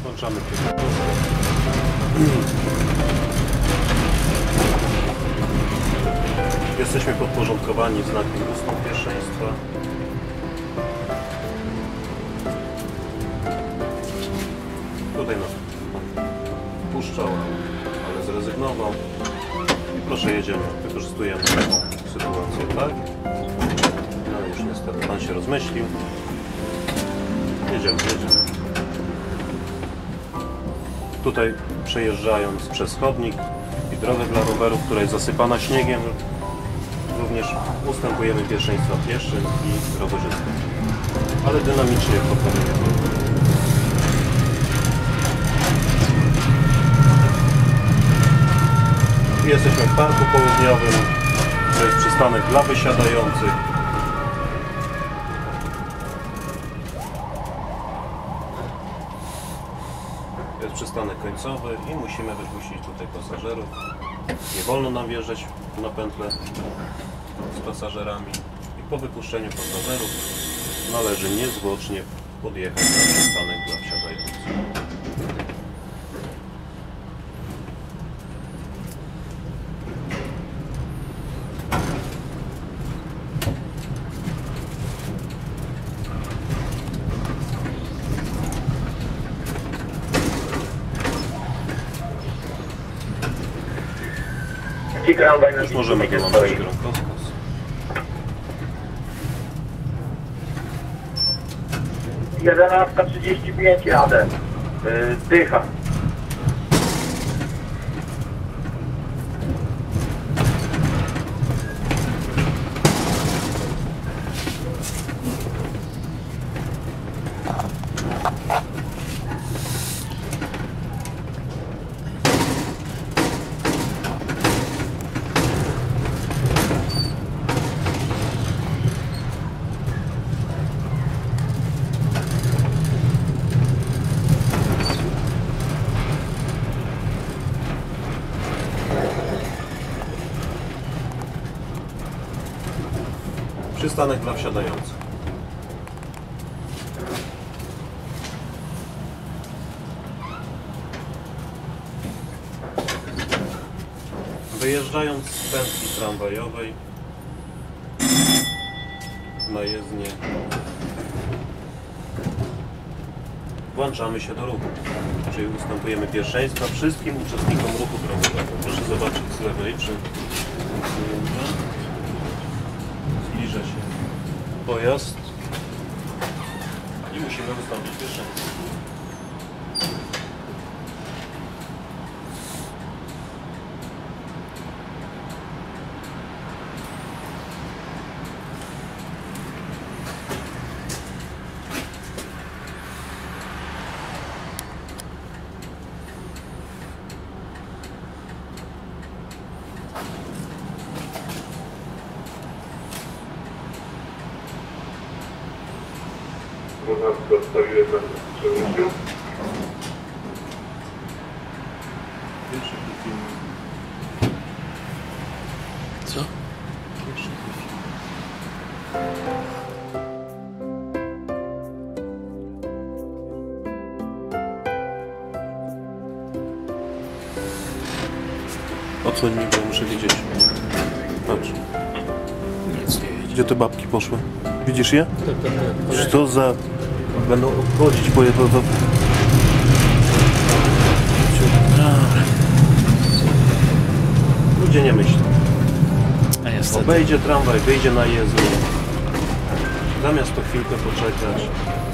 Włączamy tryb. Jesteśmy podporządkowani znakiem ustąp pierwszeństwa. Tutaj nas puszczał, ale zrezygnował. I proszę, jedziemy. Wykorzystujemy taką sytuację, tak? No już niestety pan się rozmyślił. Jedziemy. Tutaj przejeżdżając przez chodnik i drogę dla rowerów, która jest zasypana śniegiem, również ustępujemy pierwszeństwa pieszym i rowerzystom. Ale dynamicznie podporządkowujemy. Jesteśmy w parku południowym, to jest przystanek dla wysiadających. Jest przystanek końcowy i musimy wypuścić tutaj pasażerów. Nie wolno nam wjeżdżać na pętlę z pasażerami i po wypuszczeniu pasażerów należy niezwłocznie podjechać na przystanek dla wsiadających. Już możemy wyłączyć kierunkowskaz. Jedenastka 35 jadę. Dycha. Przystanek dla wsiadających. Wyjeżdżając z pętli tramwajowej na jezdnię włączamy się do ruchu, czyli ustępujemy pierwszeństwa wszystkim uczestnikom ruchu drogowego. Proszę zobaczyć z lewej, czy zbliża się pojazd i musimy ustąpić pierwszeństwo. Można dostawić na przewodniku. Pierwszy film. Co? Pierwszy film. Odsłoń mi, bo muszę widzieć. Patrz. Nic nie jedzie. Gdzie te babki poszły? Widzisz je? Tak. Czy to za... Będą obchodzić, bo je... Ludzie nie myślą. A niestety. Obejdzie tramwaj, wyjdzie na jezdnię. Zamiast to chwilkę poczekać.